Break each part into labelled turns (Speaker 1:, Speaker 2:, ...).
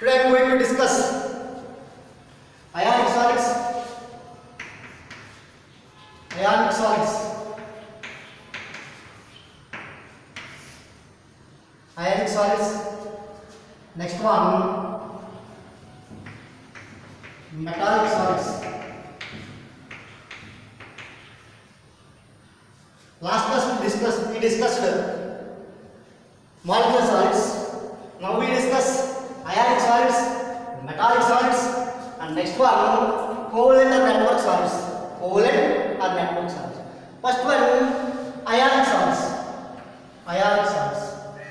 Speaker 1: Today I am going to discuss ionic solids. Ionic solids. Ionic solids. Next one, metallic solids. Last class we discussed molecular solids. Now we discuss ionic solids, metallic solids, and next one covalent or network solids. Covalent or network solids. First one, ionic solids. Ionic solids.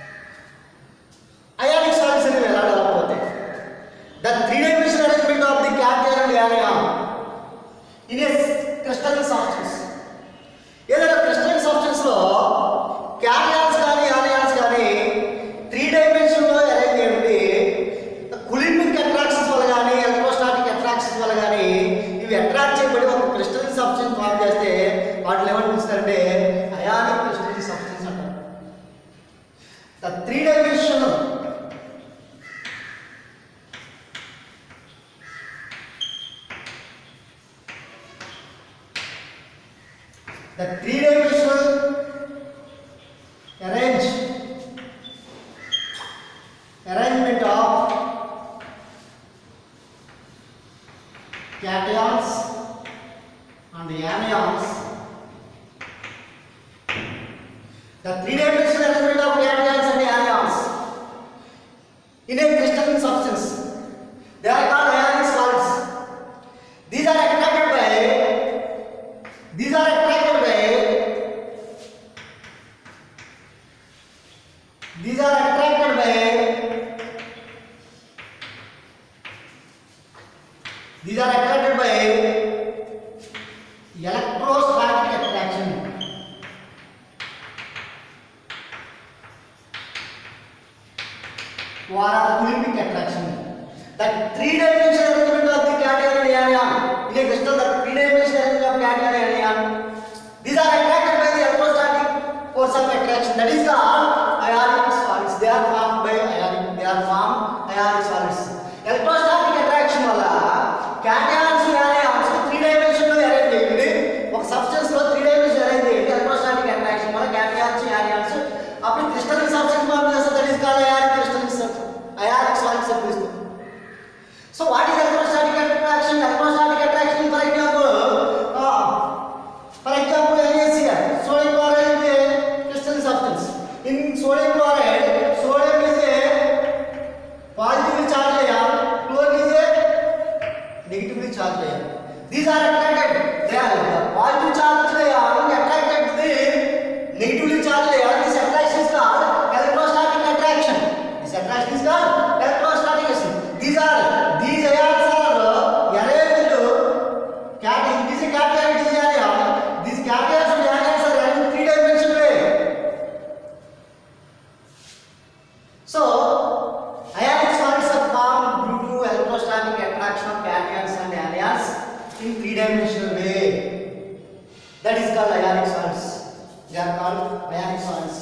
Speaker 1: Ionic solids are ఎలా develop అవుతాయి? The three-dimensional arrangement of the cation and anion in a crystalline substance. ఏదైనా crystalline substance లో cations కానీ anions కానీ 3 dimension లో arrange చేయండి. Cooling attractions వల్ల కానీ ఎలక్ట్రోస్టాటిక్ అట్రాక్షన్స్ వల్ల కానీ ఇవి అట్రాక్ట్ చేయబడి ఒక క్రిస్టలైన్ సబ్స్టెన్స్ ఫామ్ చేస్తే వాటిని ఏమని పిలుస్తారంటే అయానిక్ క్రిస్టలైన్ సబ్స్టెన్స్ అంటారు. The 3 dimensional the three-dimensional arrangement of cations and anions. The three-dimensional arrangement of cations and anions in a crystalline substance. They are called ionic solids. These are attracted by These are attracted by electrostatic attraction. Or Coulombic attraction. The three-dimensional arrangement of the cation and anion in a crystal. The three-dimensional arrangement of cation and anion. These are attracted by the electrostatic force of attraction. That is called ionic solids. They are formed ionic solids. Electrostatic attraction వల్ల cations anions 3 dimension లో arrange చేయండి. ఒక substance లో 3 dimension arrange చేయండి. electrostatic attraction వల్ల cations anions అప్పుడు crystalline substance form చేస్తారు. That is called ionic crystalline substance. Ionic solids అని పిలుస్తారు. So what is electrostatic attraction? Electrostatic attraction, for example, NaCl, sodium chloride is a crystalline substance. In sodium chloride, sodium is a positively charged ion, chlorine is a negatively charged ion. These are attracted. They are the positive charged ion attracted to the negatively charged ion. This attraction is called electrostatic attraction. This attraction is called electrostatic attraction. These ions are arranged to cation. It is a cation, it is an anion. These cations and anions are arranged in 3 dimensional way. So ionic solids are formed due to electrostatic attraction of cations and anions in 3 dimensional way. That is called ionic solids. They are called ionic solids.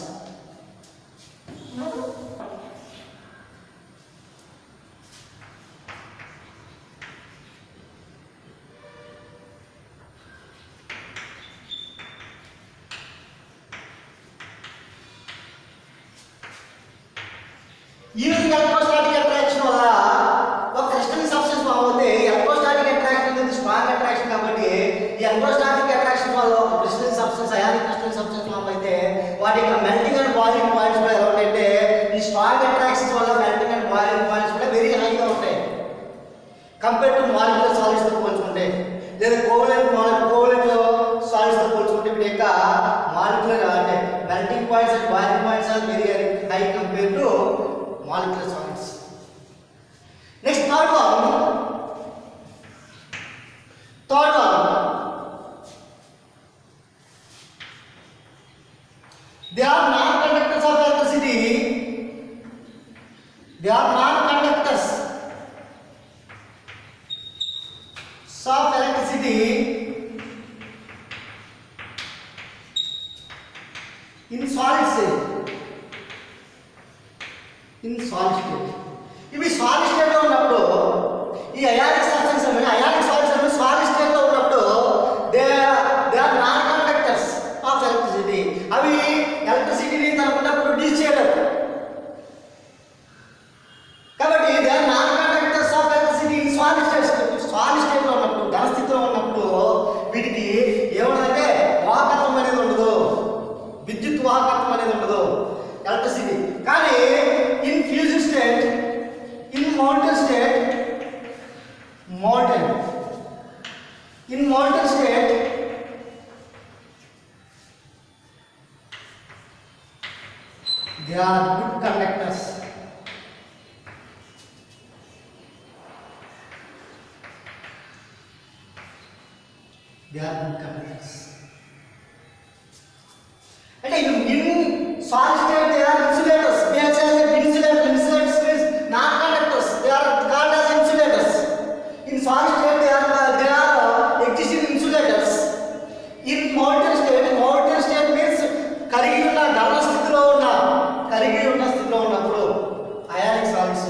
Speaker 1: ఈ విధంగా electrostatic attraction వల్ల ఒక crystalline substance form అవుతే electrostatic attraction అనేది strong attraction కాబట్టి ఈ electrostatic attraction వల్ల ఒక crystalline substance ionic crystalline substance form అయితే వాటి యొక్క మెల్టింగ్ అండ్ బాయిలింగ్ పాయింట్స్ కూడా ఎలా ఉంటాయంటే ఈ స్ట్రాంగ్ అట్రాక్షన్స్ వల్ల మెల్టింగ్ అండ్ బాయిలింగ్ పాయింట్స్ కూడా వెరీ హైగా ఉంటాయి కంపేర్ టు మాలిక్యులర్ సాలిడ్స్ తో పోల్చుకుంటే లేదా కోవలెంట్ సాలిడ్స్ తో పోల్చుకుంటే వీటి యొక్క మాలిక్యులర్ అంటే melting points and boiling points are very high compare to molecular solids. Next, third one, they are non-conductors of electricity. They are non-conductors of electricity in solid state. ఇవి solid state లో ఉన్నప్పుడు ఈ ionic substance ionic solids అనేవి solid state లో ఉన్నప్పుడు they are non conductors of electricity. అవి ఎలక్ట్రిసిటీని తనకుండా ప్రొడ్యూస్ చేయలేదు కాబట్టి they are non conductors of electricity in solid state లో ఉన్నప్పుడు ఘన స్థితిలో ఉన్నప్పుడు వీటికి ఏముందంటే వాహకత్వం అనేది ఉండదు, విద్యుత్ వాహకత్వం అనేది ఉండదు ఎలక్ట్రిసిటీ. కానీ in fusion state, in molten state, in molten state they are good conductors. They are good conductors. And in solid state they are insulators. They are insulators means non-conductors. They are called as insulators. In solid state they are existing insulators. In molten state means కరిగి ఉన్న ఘన స్థితిలో ఉన్నప్పుడు ionic solids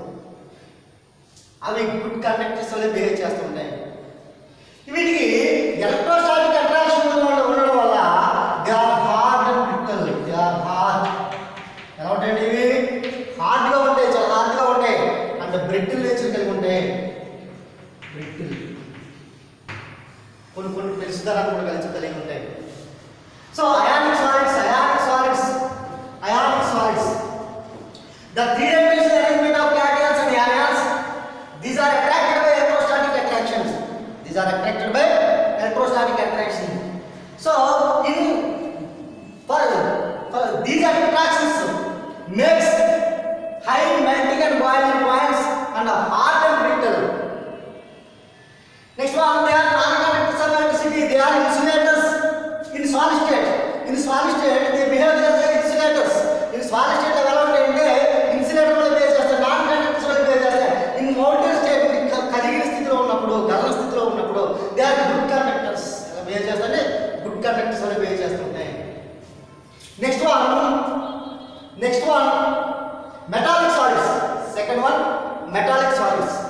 Speaker 1: అవి good conductors వల్ల behave చేస్తుంటాయి. వీటికి electrostatic attraction ఉండడం వల్ల they are hard and brittle. They are hard. ఎలా ఉంటాయండి ఇవి? హార్డ్గా ఉంటాయి, చాలా హార్డ్గా ఉంటాయి అండ్ బ్రిటిల్ నేచర్ కలిగి ఉంటాయి. బ్రిటిల్ కొన్ని పెరుసుదరాన్ని కూడా కలిగి ఉంటాయి. So ionic solids the three-dimensional arrangement of cations and anions, these are attracted by electrostatic attractions. So for these attractions makes high melting and boiling points and hard and brittle. Next one, they are non-conductors of electricity. They are insulators in solid state. In solid state they behave as insulators. In solid state they are insulator వల్ల behave చేస్తారు, non-conductors వల్ల behave చేస్తారు. In molten state కరిగిన స్థితిలో ఉన్నప్పుడు, ఘన స్థితిలో ఉన్నప్పుడు they are good conductors. ఎలా behave చేస్తారంటే good conductors వల్ల behave చేస్తుంటాయి. Next one metallic solids. Second one metallic solids.